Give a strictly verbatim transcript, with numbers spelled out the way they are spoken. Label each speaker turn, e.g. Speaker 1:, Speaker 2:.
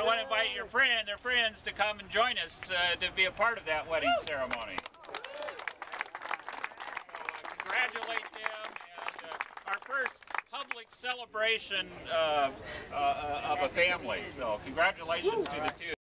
Speaker 1: I want to invite your friend, their friends, to come and join us uh, to be a part of that wedding ceremony. So, uh, congratulate them, and uh, our first public celebration uh, uh, of a family. So congratulations to the two.